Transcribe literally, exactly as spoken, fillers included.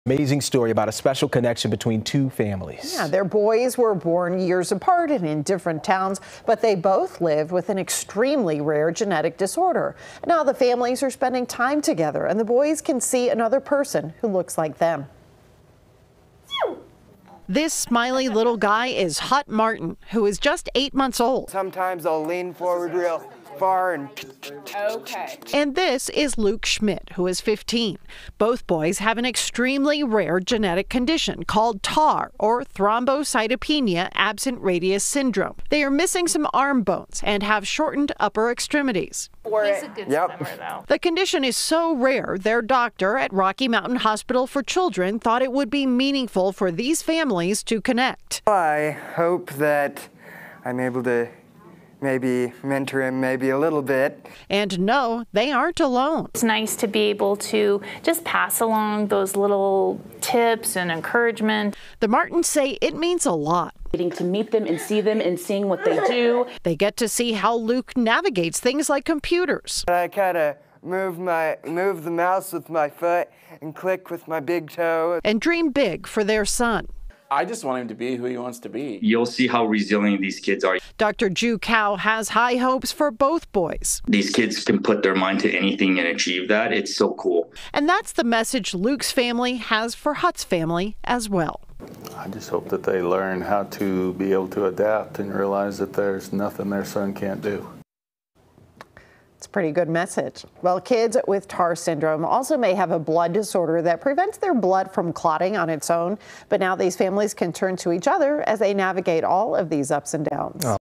Amazing story about a special connection between two families. Yeah, their boys were born years apart and in different towns, but they both lived with an extremely rare genetic disorder. Now the families are spending time together, and the boys can see another person who looks like them. This smiley little guy is Hutt Martin, who is just eight months old. Sometimes I'll lean forward real far and... Okay. And this is Luke Schmidt, who is fifteen. Both boys have an extremely rare genetic condition called T A R, or Thrombocytopenia Absent Radius Syndrome. They are missing some arm bones and have shortened upper extremities. He's a good Yep. swimmer, though. The condition is so rare, their doctor at Rocky Mountain Hospital for Children thought it would be meaningful for these families to connect. I hope that I'm able to maybe mentor him maybe a little bit. And no, they aren't alone. It's nice to be able to just pass along those little tips and encouragement. The Martins say it means a lot. Getting to meet them and see them and seeing what they do. They get to see how Luke navigates things like computers. I kind of move my move the mouse with my foot and click with my big toe. And dream big for their son. I just want him to be who he wants to be. You'll see how resilient these kids are. Doctor Ju Cao has high hopes for both boys. These kids can put their mind to anything and achieve that. It's so cool. And that's the message Luke's family has for Hutt's family as well. I just hope that they learn how to be able to adapt and realize that there's nothing their son can't do. It's a pretty good message. Well, kids with T A R syndrome also may have a blood disorder that prevents their blood from clotting on its own. But now these families can turn to each other as they navigate all of these ups and downs. Oh.